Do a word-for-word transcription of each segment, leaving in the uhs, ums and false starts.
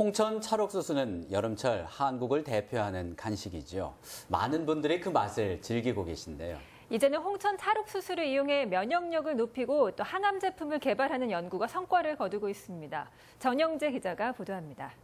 홍천 찰옥수수는 여름철 한국을 대표하는 간식이죠. 많은 분들이 그 맛을 즐기고 계신데요. 이제는 홍천 찰옥수수를 이용해 면역력을 높이고 또 항암 제품을 개발하는 연구가 성과를 거두고 있습니다. 전영재 기자가 보도합니다.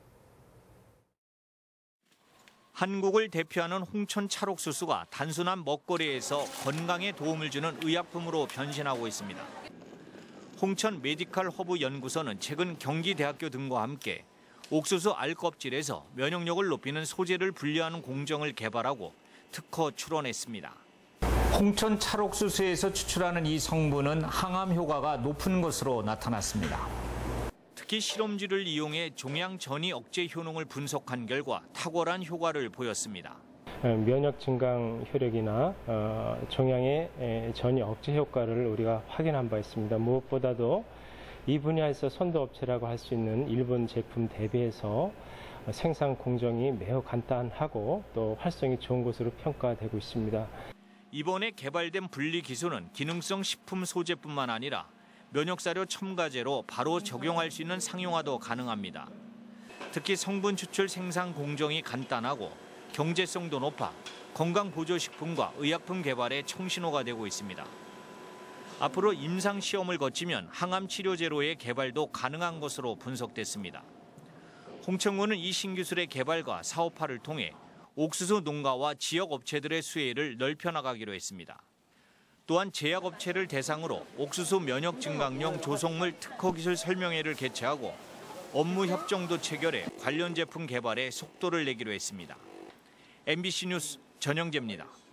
한국을 대표하는 홍천 찰옥수수가 단순한 먹거리에서 건강에 도움을 주는 의약품으로 변신하고 있습니다. 홍천 메디칼 허브 연구소는 최근 경기대학교 등과 함께 옥수수 알 껍질에서 면역력을 높이는 소재를 분리하는 공정을 개발하고 특허 출원했습니다. 홍천 찰옥수수에서 추출하는 이 성분은 항암 효과가 높은 것으로 나타났습니다. 특히 실험쥐를 이용해 종양 전이 억제 효능을 분석한 결과 탁월한 효과를 보였습니다. 면역 증강 효력이나 종양의 전이 억제 효과를 우리가 확인한 바 있습니다. 무엇보다도 이 분야에서 선도업체라고 할 수 있는 일본 제품 대비해서 생산 공정이 매우 간단하고 또 활성이 좋은 것으로 평가되고 있습니다. 이번에 개발된 분리 기술은 기능성 식품 소재뿐만 아니라 면역사료 첨가제로 바로 적용할 수 있는 상용화도 가능합니다. 특히 성분 추출 생산 공정이 간단하고 경제성도 높아 건강보조식품과 의약품 개발에 청신호가 되고 있습니다. 앞으로 임상시험을 거치면 항암치료제로의 개발도 가능한 것으로 분석됐습니다. 홍천군은 이 신기술의 개발과 사업화를 통해 옥수수 농가와 지역 업체들의 수혜를 넓혀나가기로 했습니다. 또한 제약업체를 대상으로 옥수수 면역 증강용 조성물 특허기술 설명회를 개최하고 업무 협정도 체결해 관련 제품 개발에 속도를 내기로 했습니다. 엠비씨 뉴스 전영재입니다.